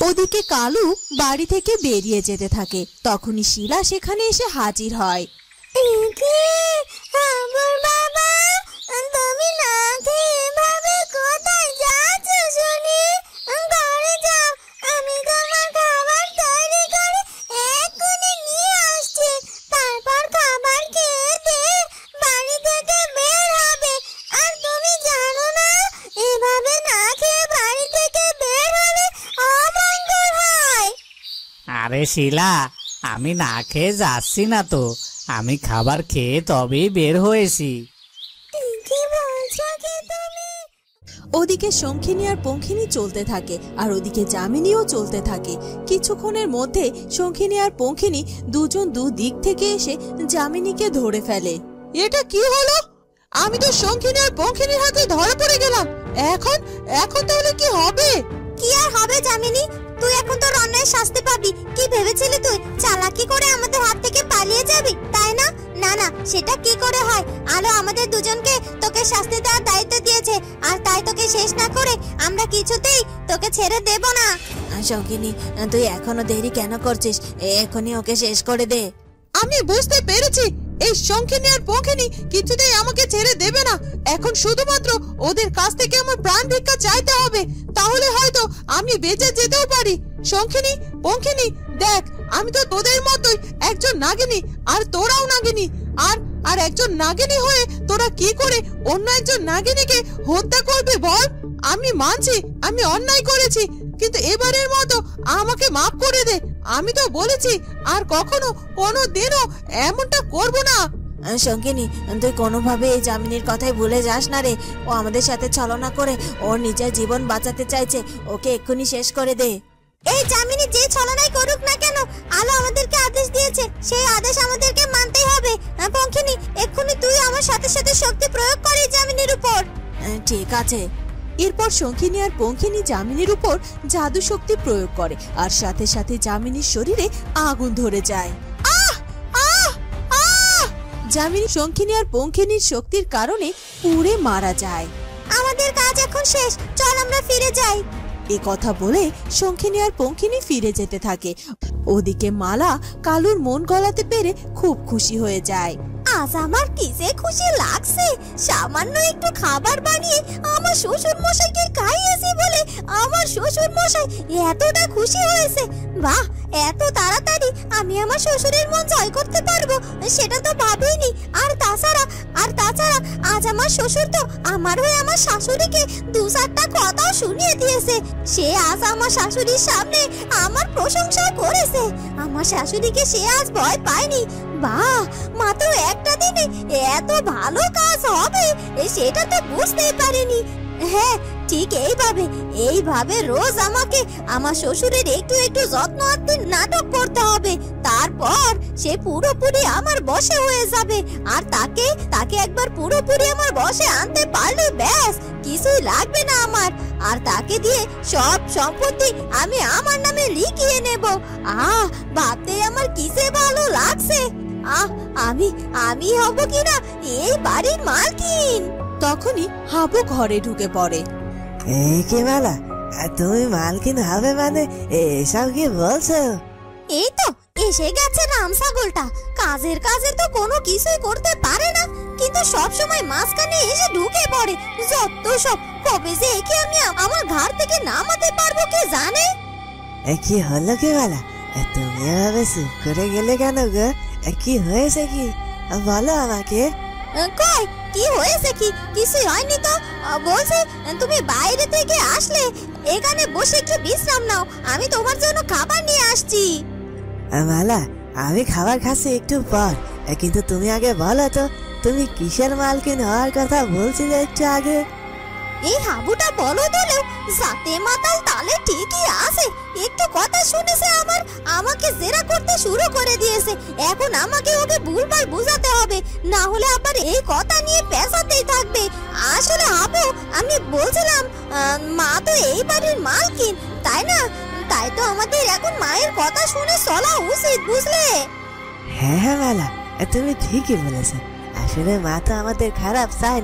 ওদিকে কালু বাড়ি থেকে বেরিয়ে যেতে থাকে। তখনই শিলা সেখানে এসে হাজির হয়। তুমি না খেয়ে এভাবে কোথায় যাচ্ছ শুনি? ঘরে যাও, আমি তোমার খাবার তৈরি করে এক্ষুনি নিয়ে আসছি। তারপর খাবার খেয়ে দিয়ে বাড়ি থেকে বের হবে। আর তুমি জানো না, এভাবে না খেয়ে বাড়ি থেকে বের হলে অমঙ্গল হয়। আরে শিলা, আমি না খেয়ে যাচ্ছি না তো, আমি খাবার খেয়ে তবেই বের হয়েছি। ওদিকে শঙ্খিনী আর পঙ্খিনী চলতে থাকে, আর ওদিকে যামিনীও চলতে থাকে। কিছুক্ষণের মধ্যে শঙ্খিনী আর পঙ্খিনী দুজন দুদিক থেকে এসে যামিনীকে ধরে ফেলে। এটা কি হলো? আমি তো শঙ্খিনী আর পঙ্খিনীর হাতে ধরা পড়ে গেলাম। এখন এখন তাহলে কি হবে? কি আর হবে যামিনী, তুই এখন তোর অন্যায় শাস্তি পাবি। কি ভেবেছিলি তুই চালাকি করে আমাদের হাত থেকে পালিয়ে যাবি, তাই না? না না, সেটা কি করে হয়? আলো আমাদের দুজনকে তোকে শাস্তি দেওয়ার দায়িত্ব দিয়েছে, আর তাই তোকে শেষ না করে আমরা কিছুতেই তোকে ছেড়ে দেব না। শঙ্খিনী, তুই এখনো দেরি কেন করছিস? এখনই ওকে শেষ করে দে। আমি বুঝতে পেরেছি, এই শঙ্খিনী আর পঙ্খিনী কিছুতেই আমাকে ছেড়ে দেবে না। এখন শুধুমাত্র ওদের কাছ থেকে আমার প্রাণ ভিক্ষা চাইতে হবে, তাহলে হয়তো আমি বেঁচে যেতেও পারি। শঙ্খিনী, পঙ্খিনী, দেখ, আমি তো তোদের মতোই একজন নাগিনী, আর তোরাও নাগিনী। আর একজন নাগিনী হয়ে তোরা কি করে অন্য একজন নাগিনীকে হত্যা করবে বল? আমি মানছি আমি অন্যায় করেছি, কিন্তু এবারের মতো আমাকে মাফ করে দে। আমি তো বলেছি আর কখনো কোনোদিনও এমনটা করব না। শঙ্খিনী, তুই কোনোভাবে এই যামিনীর কথাই ভুলে যাস না রে। ও আমাদের সাথে ছলনা করে ওর নিজের জীবন বাঁচাতে চাইছে, ওকে এক্ষুনি শেষ করে দে। এই যামিনী যে ছলনাই করুক না কেন, আলো আমাদেরকে আদেশ দিয়েছে, সেই আদেশ আমাদেরকে মানতেই হবে। পঙ্খিনী, এক্ষুনি তুই আমার সাথে সাথে শক্তি প্রয়োগ করিস যামিনীর উপর। ঠিক আছে। এরপর শঙ্খিনী আর পঙ্খিনী যামিনীর উপর জাদু শক্তি প্রয়োগ করে, আর সাথে সাথে যামিনীর শরীরে আগুন ধরে যায়। যামিনী শঙ্খিনী আর পঙ্খিনীর শক্তির কারণে পুড়ে মারা যায়। আমাদের কাজ এখন শেষ, চল আমরা ফিরে যাই। এ কথা বলে শঙ্খিনী আর পঙ্খিনী ফিরে যেতে থাকে। ওদিকে মালা কালুর মন গলাতে পেরে খুব খুশি হয়ে যায়। আজ আমার কিসে খুশি লাগছে, সামান্য একটু খাবার বানিয়ে আমার শ্বশুর মশাইকে খাইয়েছি বলে আমার শ্বশুর মশাই এতটা খুশি হয়েছে। বাহ, এত তাড়াতাড়ি আমি আমার শ্বশুরের মন জয় করতে পারবো সেটা তো ভাবিনি। আর তাছাড়া আজ আমার শ্বশুর তো আমার হয়ে আমার শাশুড়িকে দু চারটা কথাও শুনিয়ে দিয়েছে। সে আজ আমার শাশুড়ির সামনে আমার প্রশংসা করেছে। আমার শাশুড়িকে সে আজ ভয় পায়নি। বাহ, মাত্র একটা দিনে এত ভালো কাজ হবে সেটা তো বুঝতেই পারিনি। হ্যাঁ, ঠিক এইভাবে রোজ আমাকে আমার শ্বশুরের একটু একটু যত্ন আত্মীর নাটক করতে হবে। তারপর সে পুরোপুরি আমার বশে হয়ে যাবে। আর তাকে একবার পুরোপুরি আমার বশে আনতে পারলে ব্যাস, কিছুই লাগবে না আমার। আর তাকে দিয়ে সব সম্পত্তি আমি আমার নামে লিখিয়ে নেব। ভাবতে আমার কিসে ভালো লাগছে। আমি হব কিনা এই বাড়ির মালকিন। তখনই হাবু ঘরে ঢুকে পড়ে। কি মালা, তুমি মালকিন হবে মানে এসব কি বলছো? এই তো এসে গেছে রাম ছাগলটা। কাজের তো কোনো কিছুই করতে পারে না, কিন্তু সব সময় মাঝখানে এসে ঢুকে পড়ে। যত সব, কবে যে একে আমি আমার ঘর থেকে নামাতে পারবো কে জানে। কি হলো কি মালা, তুমি এভাবে চুপ করে গেলে কেন গো? কি হয়েছে কি বলো আমাকে। কই কি হয়েছে? কিছুই হয়নি তো। বলছে তুমি বাইরে থেকে আসলে এখানে বসে একটু বিশ্রাম নাও, আমি তোমার জন্য খাবার নিয়ে আসছি। মালা, আমি খাবার খাচ্ছি একটু পর, কিন্তু তুমি আগে বলো তো, তুমি কিসের মালকিন হওয়ার কথা বলছিলে একটু আগে? এই হাবুটা বলো দিলেও জাতে মাতাল তালে ঠিকই আছে। একটু কথা শুনেছে আমাকে জেরা করতে শুরু করে দিয়েছে। এখন আমাকে ওকে ভুলভাল বুঝাতে হবে, না হলে আবার এই কথা নিয়ে পেঁচাতেই থাকবে। আসলে হাবু, আমি বলছিলাম মা তো এই বাড়ির মালকিন, তাই না? তাই তো আমাদের এখন মায়ের কথা শুনে চলা উচিত, বুঝলে? হ্যাঁ মালা, তুমি ঠিকই বলেছো। আসলে মা তো আমাদের খারাপ চায় না,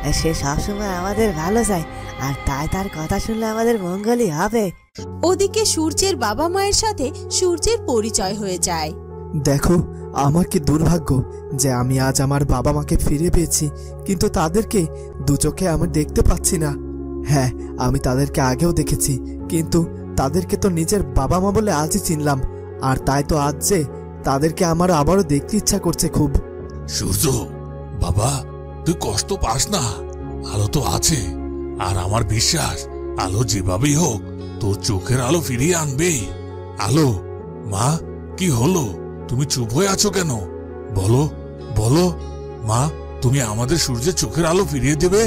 সে সবসময় আমাদের ভালো চায়, আর তাই তার কথা শুনলে আমাদের মঙ্গলই হবে। ওদিকে সূর্যের বাবা মায়ের সাথে সূর্যের পরিচয় হয়ে যায়। দেখো, আমার কি দুর্ভাগ্য যে আমি আজ আমার বাবা মাকে ফিরে পেয়েছি, কিন্তু তাদেরকে দু চোখে আমি দেখতে পাচ্ছি না। হ্যাঁ, আমি তাদেরকে আগেও দেখেছি, কিন্তু তাদেরকে তো নিজের বাবা মা বলে আজই চিনলাম। আর তাই তো আজ যে তাদেরকে আমার আবারও দেখতে ইচ্ছা করছে খুব। সূর্য বাবা, তুই কষ্ট পাস না, আলো তো আছে। আর আমার বিশ্বাস আলো যেভাবেই হোক তোর চোখের আলো ফিরিয়ে আনবেই। আলো, মা, কি হলো? তুমি চুপ হয়ে আছো কেন? বলো বলো মা, তুমি আমাদের সূর্যের চোখের আলো ফিরিয়ে দেবে?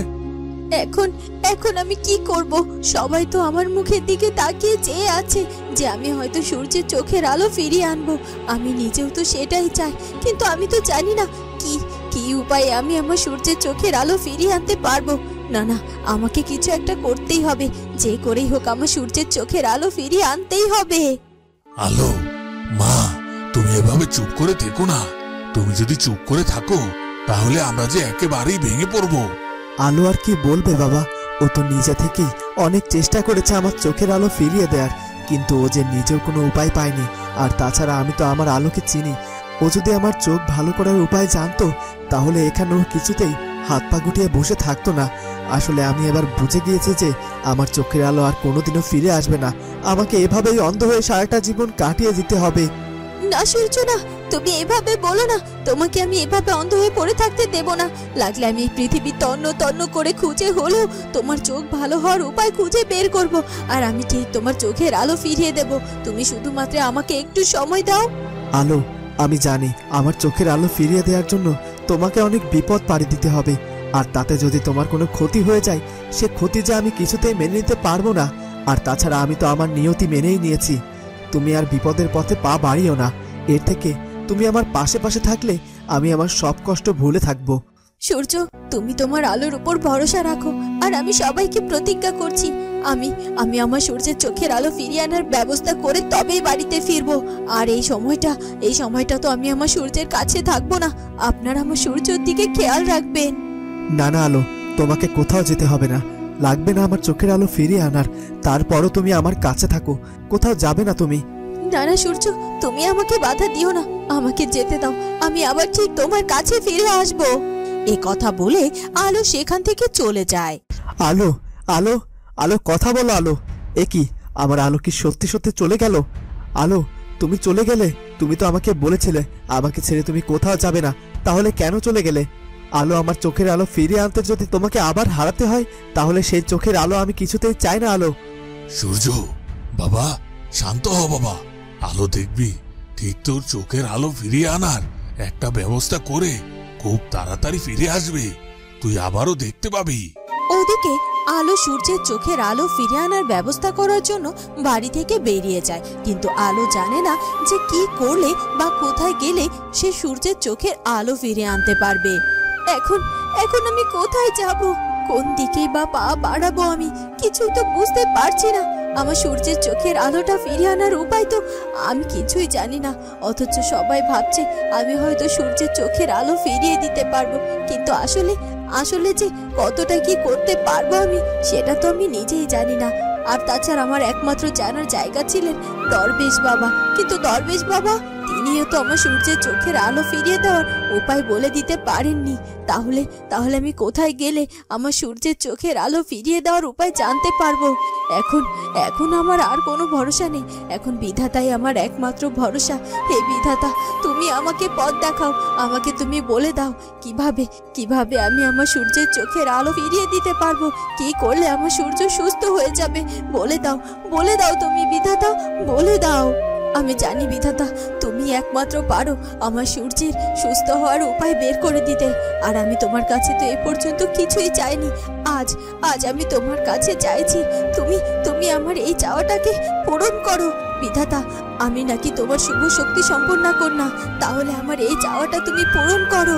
এখন আমি কি করব? সবাই তো আমার মুখের দিকে তাকিয়ে চেয়ে আছে যে আমি হয়তো সূর্যের চোখের আলো ফিরিয়ে আনবো। আমি নিজেও তো সেটাই চাই, কিন্তু আমি তো জানি না কি উপায়ে আমি আমার সূর্যের চোখের আলো ফিরিয়ে আনতে পারবো। না, আমাকে কিছু একটা করতেই হবে। যে করেই হোক আমার সূর্যের চোখের আলো ফিরিয়ে আনতেই হবে। আলো, মা, তুমি এভাবে চুপ করে থেকো না। তুমি যদি চুপ করে থাকো তাহলে আমরা যে একেবারেই ভেঙে পড়বো। আলো আর কি বলবে বাবা, ও তো নিজে থেকেই অনেক চেষ্টা করেছে আমার চোখের আলো ফিরিয়ে দেওয়ার, কিন্তু ও যে নিজেও কোনো উপায় পায়নি। আর তাছাড়া আমি তো আমার আলোকে চিনি। ও যদি আমার চোখ ভালো করার উপায় জানতো তাহলে এখানে ও কিছুতেই হাত পা গুটিয়ে বসে থাকতো না। আসলে আমি এবার বুঝে গিয়েছি যে আমার চোখের আলো আর কোনোদিনও ফিরে আসবে না। আমাকে এভাবেই অন্ধ হয়ে সারাটা জীবন কাটিয়ে দিতে হবে। না সূর্য, না, তুমি এভাবে বলো না। তোমাকে আমি এভাবে অন্ধ হয়ে পড়ে থাকতে দেব না। লাগলে আমি এই পৃথিবী তন্ন করে খুঁজে হলেও তোমার চোখ ভালো হওয়ার উপায় খুঁজে বের করব। আর আমি ঠিক তোমার চোখের আলো ফিরিয়ে দেব। তুমি শুধুমাত্র আমাকে একটু সময় দাও। আলো, আমি জানি আমার চোখের আলো ফিরিয়ে দেওয়ার জন্য তোমাকে অনেক বিপদ পাড়ি দিতে হবে। আর তাতে যদি তোমার কোনো ক্ষতি হয়ে যায়, সে ক্ষতি যে আমি কিছুতেই মেনে নিতে পারবো না। আর তাছাড়া আমি তো আমার নিয়তি মেনেই নিয়েছি। তুমি আর বিপদের পথে পা বাড়িও না। এর থেকে তুমি আমার পাশে থাকলে আমি আমার সব কষ্ট ভুলে থাকবো। সূর্য, তুমি তোমার আলোর উপর ভরসা রাখো। আর আমি সবাইকে প্রতিজ্ঞা করছি, আমি আমার সূর্যের চোখের আলো ফিরিয়ে আনার ব্যবস্থা করে তবেই বাড়িতে ফিরবো। আর এই সময়টা তো আমি আমার সূর্যের কাছে থাকবো না। আপনারা আমার সূর্যের দিকে খেয়াল রাখবেন। না আলো, তোমাকে কোথাও যেতে হবে না। লাগবে না আমার চোখের আলো ফিরিয়ে আনার। তারপরও তুমি আমার কাছে থাকো, কোথাও যাবে না তুমি। না সূর্য, তুমি আমাকে বাধা দিও না, আমাকে যেতে দাও। আমি আবার ঠিক তোমার কাছে ফিরে আসবো। এ কথা বলে আলো সেখান থেকে চলে যায়। আলো আলো আলো, কথা বলো আলো। এ কি, আমার আলো কি সত্যি সত্যি চলে গেল? আলো, তুমি চলে গেলে? তুমি তো আমাকে বলেছিলে আমাকে ছেড়ে তুমি কোথাও যাবে না, তাহলে কেন চলে গেলে? আলো, আমার চোখের আলো ফিরিয়ে আনতে যদি তোমাকে আবার হারাতে হয় তাহলে সেই চোখের আলো আমি কিছুতেই চাই না। আলো, সূর্য বাবা, শান্ত হ বাবা। আলো দেখবি ঠিক তোর চোখের আলো ফিরিয়ে আনার একটা ব্যবস্থা করে খুব তাড়াতাড়ি ফিরে আসবে। তুই আবারও দেখতে পাবি। ওদিকে আলো সূর্যের চোখের আলো ফিরে আনার ব্যবস্থা করার জন্য বাড়ি থেকে বেরিয়ে যায়, কিন্তু আলো জানে না যে কি করলে বা কোথায় গেলে সে সূর্যের চোখের আলো ফিরে আনতে পারবে। এখন আমি কোথায় যাব, কোন দিকে বা পা বাড়াবো আমি কিছুই তো বুঝতে পারছি না। আমার সূর্যের চোখের আলোটা ফিরে আনার উপায় তো আমি কিছুই জানি না। অথচ সবাই ভাবছে আমি হয়তো সূর্যের চোখের আলো ফিরিয়ে দিতে পারবো, কিন্তু আসলে যে কতটা কি করতে পারবো আমি সেটা তো আমি নিজেই জানি না। আর তাছাড়া আমার একমাত্র জানার জায়গা ছিলেন দরবেশ বাবা, কিন্তু দরবেশ বাবা তিনিও তো আমার সূর্যের চোখের আলো ফিরিয়ে দেওয়ার উপায় বলে দিতে পারেননি। তাহলে আমি কোথায় গেলে আমার সূর্যের চোখের আলো ফিরিয়ে দেওয়ার উপায় জানতে পারবো? এখন আমার আর কোনো ভরসা নেই। এখন বিধাতাই আমার একমাত্র ভরসা। হে বিধাতা, তুমি আমাকে পথ দেখাও। আমাকে তুমি বলে দাও কিভাবে আমি আমার সূর্যের চোখের আলো ফিরিয়ে দিতে পারবো। কি করলে আমার সূর্য সুস্থ হয়ে যাবে? বলে দাও তুমি বিধাতা, বলে দাও। আমি জানি বিধাতা, তুমি একমাত্র পারো আমার সূর্যের সুস্থ হওয়ার উপায় বের করে দিতে। আর আমি তোমার কাছে তো এ পর্যন্ত কিছুই চাইনি। আজ আমি তোমার কাছে চাইছি, তুমি আমার এই চাওয়াটাকে পূরণ করো বিধাতা। আমি নাকি তোমার শুভ শক্তি সম্পন্ন কন্যা, তাহলে আমার এই চাওয়াটা তুমি পূরণ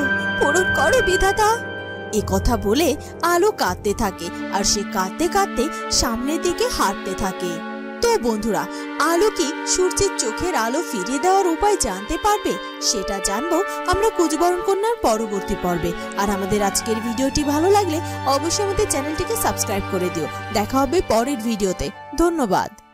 করো বিধাতা। এ কথা বলে আলো কাঁদতে থাকে, আর সে কাঁদতে সামনের দিকে হাঁটতে থাকে। তো বন্ধুরা, আলো কি সূর্যের চোখের আলো ফিরিয়ে দেওয়ার উপায় জানতে পারবে? সেটা জানবো আমরা কুচবরণ কন্যার পরবর্তী পর্বে। আর আমাদের আজকের ভিডিওটি ভালো লাগলে অবশ্যই আমাদের চ্যানেলটিকে সাবস্ক্রাইব করে দিও। দেখা হবে পরের ভিডিওতে। ধন্যবাদ।